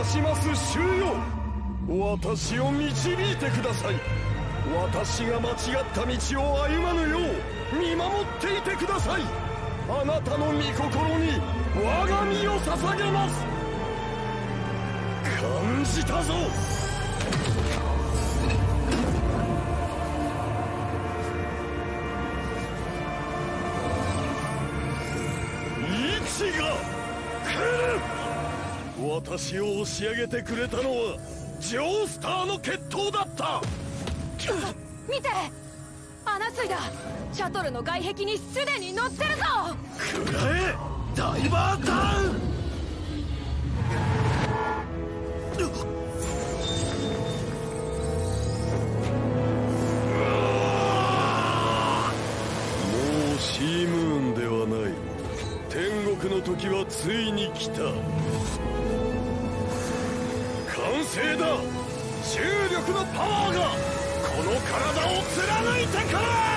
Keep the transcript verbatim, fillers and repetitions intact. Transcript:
ますます衆よ、私を導いてください。私が間違った道を歩まぬよう見守っていてください。あなたの御心に我が身を捧げます。感じたぞ。位置が来る。私を押し上げてくれたのはジョースターの決闘だった。 見て、アナスイだ。シャトルの外壁にすでに乗ってるぞ。 くらえダイバーターン。もうシームーンではない。天国の時はついに来た。完成だ。重力のパワーがこの体を貫いてくる。